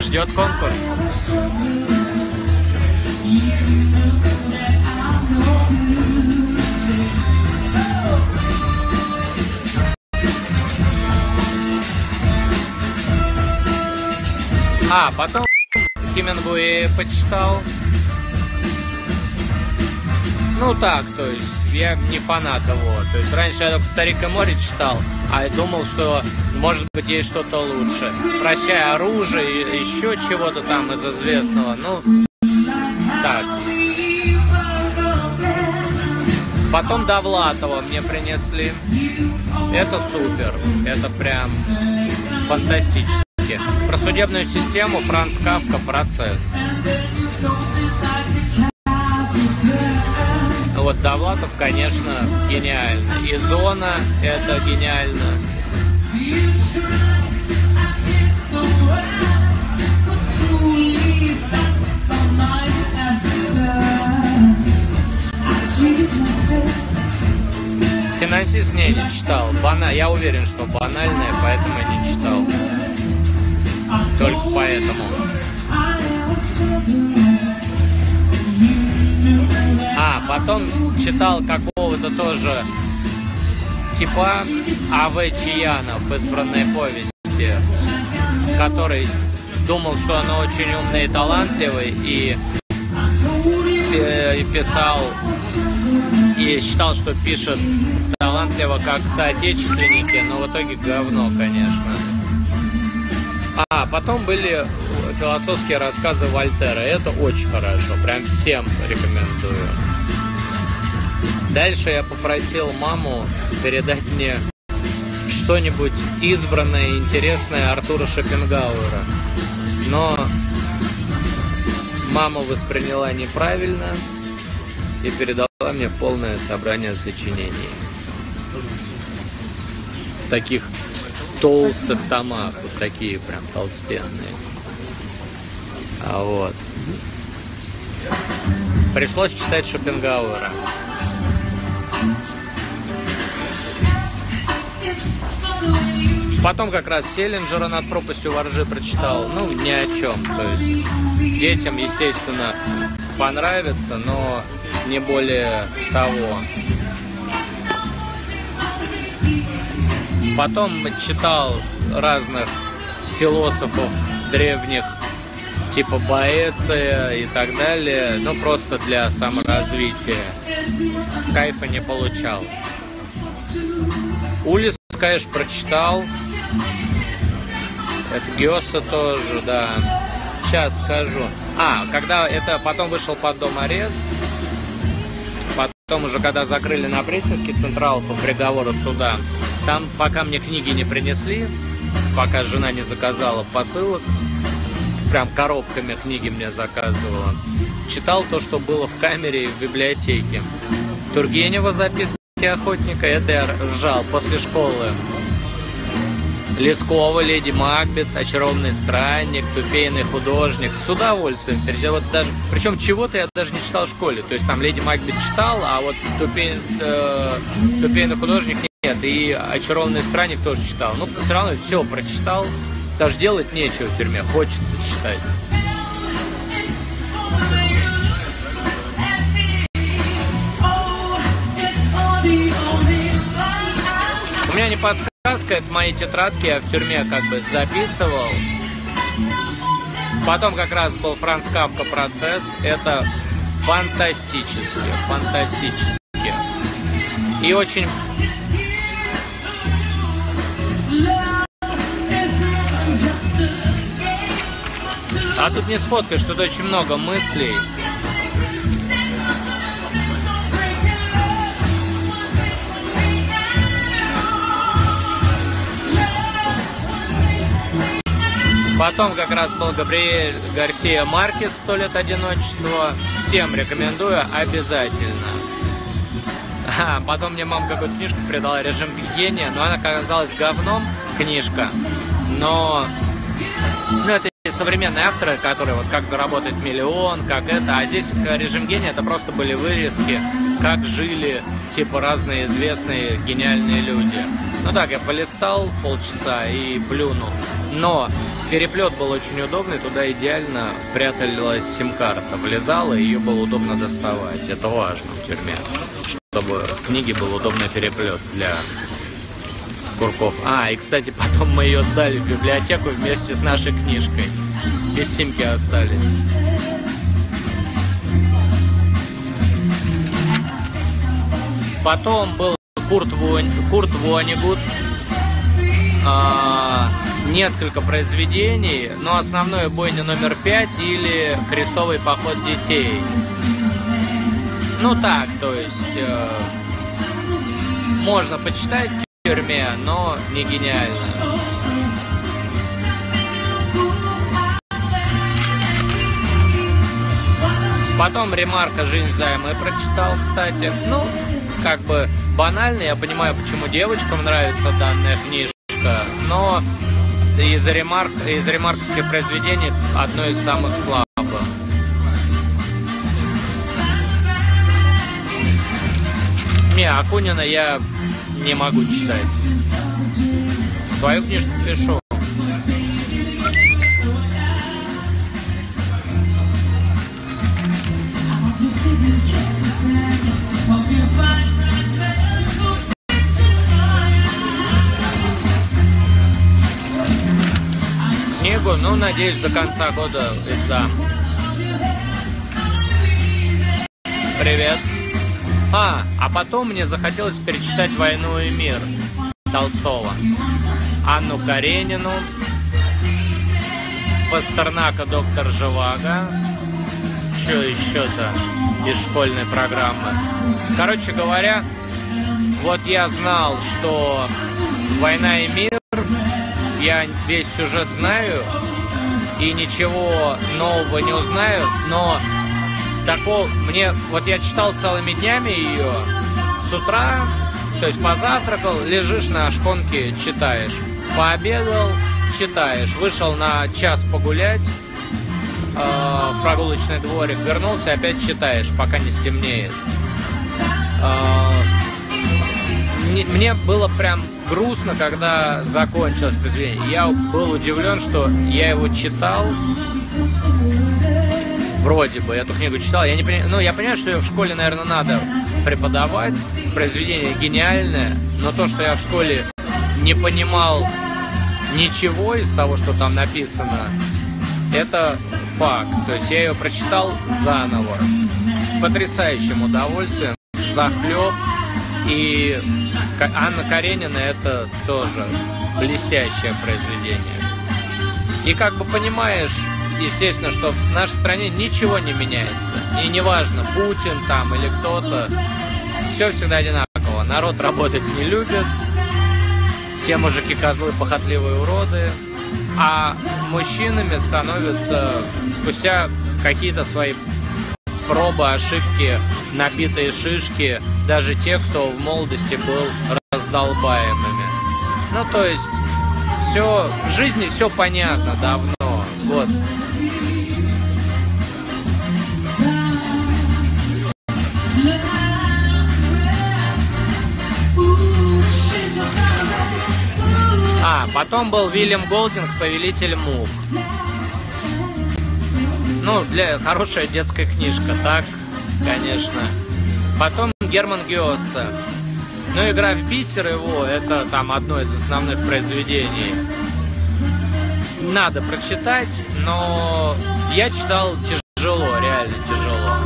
Ждет конкурс. А, потом Хемингуэя почитал. Ну так, то есть я не фанат его. То есть раньше я только «Старик и море» читал, а я думал, что может быть есть что-то лучше. «Прощай, оружие», еще чего-то там из известного. Ну, так. Потом Довлатова мне принесли. Это супер. Это прям фантастически. Про судебную систему Франц Кафка «Процесс». Вот Довлатов, конечно, гениально. И «Зона» — это гениально. «Финансист» не читал. Я уверен, что банальное, поэтому не читал. Только поэтому. А, потом читал какого-то тоже типа А.В. Чаянов, «Избранные повести», который думал, что он очень умный и талантливый, и писал, и считал, что пишет талантливо, как соотечественники, но в итоге говно, конечно. А потом были философские рассказы Вольтера. Это очень хорошо, прям всем рекомендую. Дальше я попросил маму передать мне что-нибудь избранное и интересное Артура Шопенгауэра. Но мама восприняла неправильно и передала мне полное собрание сочинений. В таких толстых томах, вот такие прям толстенные. А вот. Пришлось читать Шопенгауэра. Потом как раз Селлинджера «Над пропастью во ржи» прочитал. Ну, ни о чем. То есть детям, естественно, понравится, но не более того. Потом читал разных философов древних, типа Боэция и так далее, ну просто для саморазвития. Кайфа не получал. Улис, конечно, прочитал. Это Гёсе тоже, да. Сейчас скажу. Когда это потом вышел «Под дом арест», потом уже когда закрыли на Пресненский Централ по приговору суда, там пока мне книги не принесли, пока жена не заказала посылок, прям коробками книги мне заказывала, читал то, что было в камере и в библиотеке. Тургенева «Записки охотника», это я ржал после школы. Лескова «Леди Макбет», «Очарованный странник», «Тупейный художник». С удовольствием перечитал. Вот даже, причем чего-то я даже не читал в школе. То есть там «Леди Макбет» читал, а вот «Тупейный художник» нет. И «Очарованный странник» тоже читал. Ну, все равно все прочитал. Даже делать нечего в тюрьме. Хочется читать. У меня не подсказка, это мои тетрадки, я в тюрьме как бы записывал. Потом как раз был Франц Кафка «Процесс». Это фантастически. И очень... А тут не сфоткаешь, тут очень много мыслей. Потом как раз был Габриэль Гарсия Маркес «100 лет одиночества». Всем рекомендую обязательно. Потом мне мама какую-то книжку передала «Режим гения», но она оказалась говном, книжка. Но это современные авторы, которые вот как заработать миллион, как это, а здесь «Режим гения» это просто были вырезки, как жили типа разные известные гениальные люди. Ну так, я полистал полчаса и плюнул, но переплет был очень удобный, туда идеально пряталась сим-карта, влезала, и ее было удобно доставать. Это важно в тюрьме, чтобы в книге был удобный переплет для курков. И, кстати, потом мы ее сдали в библиотеку вместе с нашей книжкой. Без симки остались. Потом был Курт Воннегут. Несколько произведений, но основное «Бойня номер 5» или «Крестовый поход детей». Ну так, то есть можно почитать в тюрьме, но не гениально. Потом Ремарка «Жизнь взаймы» прочитал, кстати. Ну, как бы банально, я понимаю, почему девочкам нравится данная книжка, но из ремарковских произведений одно из самых слабых. Акунина я не могу читать. Свою книжку пишу. Книгу, ну, надеюсь, до конца года издам. Привет. А потом мне захотелось перечитать «Войну и мир» Толстого. Анну Каренину, Пастернака «Доктор Живаго». Что еще-то из школьной программы? Короче говоря, вот я знал, что «Война и мир», я весь сюжет знаю и ничего нового не узнаю, но такого мне... Вот я читал целыми днями ее с утра, то есть позавтракал, лежишь на шконке, читаешь. Пообедал, читаешь. Вышел на час погулять в прогулочный дворик, вернулся, опять читаешь, пока не стемнеет. Мне было прям грустно, когда закончилось произведение. Я был удивлен, что я его читал. Вроде бы эту книгу читал. Я понимаю, что ее в школе, наверное, надо преподавать. Произведение гениальное, но то, что я в школе не понимал ничего из того, что там написано, это факт. То есть я ее прочитал заново, с потрясающим удовольствием, захлеб. И Анна Каренина это тоже блестящее произведение. И как бы понимаешь, естественно, что в нашей стране ничего не меняется. И неважно, Путин там или кто-то, все всегда одинаково. Народ работать не любит, все мужики козлы, похотливые уроды, а мужчинами становятся спустя какие-то свои пробы, ошибки, набитые шишки, даже те, кто в молодости был раздолбаемыми. Ну, то есть, все, в жизни все понятно давно. Вот. Потом был Уильям Голдинг, «Повелитель мух». Ну, хорошая детская книжка, так, конечно. Потом Герман Гёсе. Ну, «Игра в бисер» его, это там одно из основных произведений. Надо прочитать, но я читал тяжело, реально тяжело.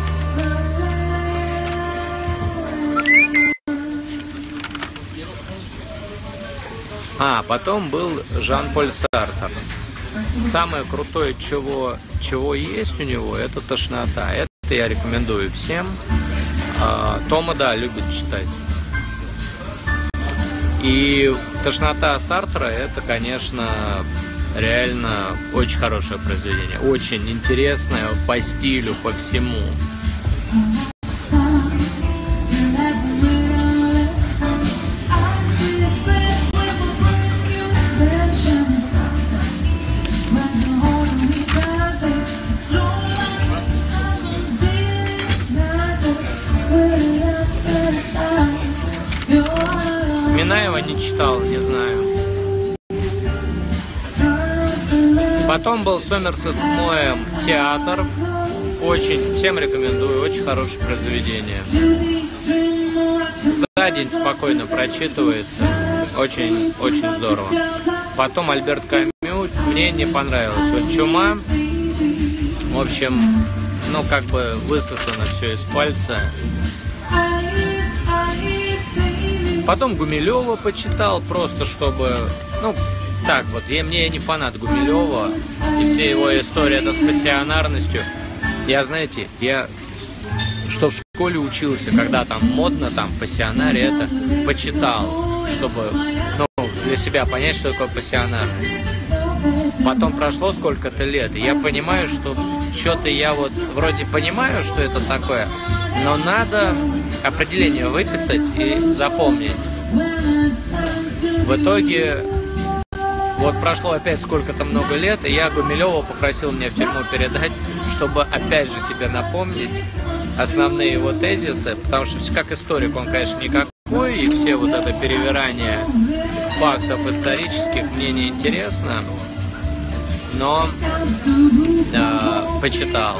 Потом был Жан-Поль Сартр. Самое крутое, чего есть у него, это «Тошнота». Это я рекомендую всем. Тома, да, любит читать. И «Тошнота» Сартра, это, конечно, реально очень хорошее произведение. Очень интересное по стилю, по всему. Минаева не читал, не знаю. Потом был Сомерсет Моэм театр. Очень, всем рекомендую, очень хорошее произведение. За день спокойно прочитывается. Очень, очень здорово. Потом Альберт Камю, мне не понравилось. Вот «Чума», в общем, ну как бы высосано все из пальца. Потом Гумилева почитал, просто чтобы, ну, так вот, я не фанат Гумилева, и все его истории это с пассионарностью. Я, знаете, что в школе учился, когда там модно, там, пассионарий, это почитал, чтобы, ну, для себя понять, что такое пассионарность. Потом прошло сколько-то лет, и я понимаю, что что-то я вот вроде понимаю, что это такое, но надо определение выписать и запомнить. В итоге, вот прошло опять сколько-то много лет, и я Гумилева попросил меня в тюрьму передать, чтобы опять же себе напомнить основные его тезисы, потому что как историк он, конечно, никакой, и все вот это перевирание фактов исторических мне не интересно, но почитал.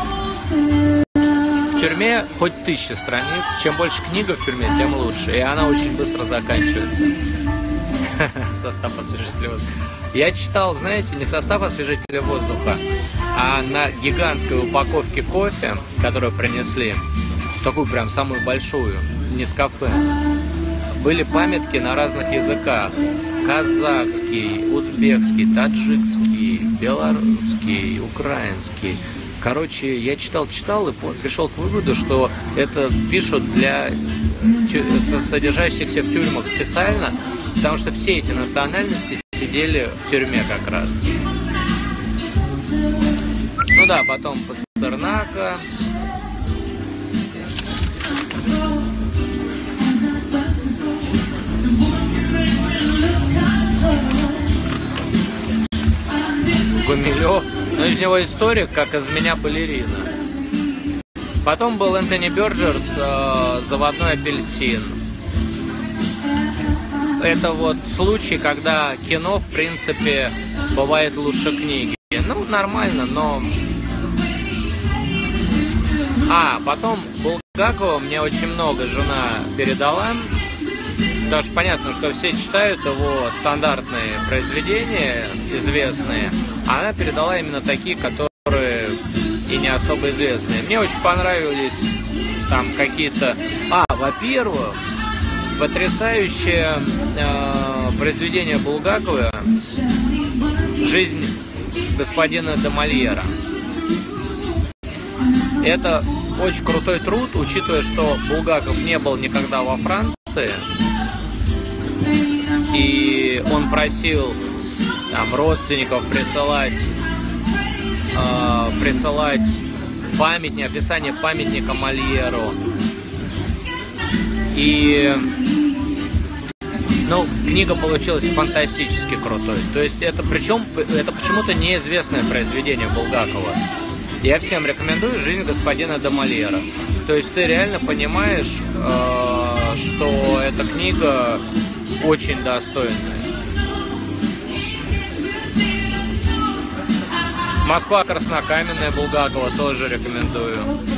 В тюрьме хоть 1000 страниц, чем больше книга в тюрьме, тем лучше, и она очень быстро заканчивается. Состав освежителя воздуха. Я читал, знаете, не состав освежителя воздуха, а на гигантской упаковке кофе, которую принесли, такую прям самую большую, Нескафе, были памятки на разных языках. Казахский, узбекский, таджикский, белорусский, украинский. Короче, я читал и пришел к выводу, что это пишут для содержащихся в тюрьмах специально, потому что все эти национальности сидели в тюрьме как раз. Ну да, потом Пастернака. Гумилев. Ну, из него историк, как из меня балерина. Потом был Энтони Бёрджерс «Заводной апельсин». Это вот случай, когда кино, в принципе, бывает лучше книги. Ну, нормально, но... Потом Булгакова мне очень много жена передала. Потому что понятно, что все читают его стандартные произведения, известные. А она передала именно такие, которые и не особо известные. Мне очень понравились там какие-то... во-первых, потрясающее произведение Булгакова «Жизнь господина де Мольера». Это очень крутой труд, учитывая, что Булгаков не был никогда во Франции. И он просил там родственников присылать памятник, описание памятника Мольеру. И книга получилась фантастически крутой. То есть это почему-то неизвестное произведение Булгакова. Я всем рекомендую «Жизнь господина де Мольера». То есть ты реально понимаешь, что эта книга очень достойная. «Москва краснокаменная» Булгакова тоже рекомендую.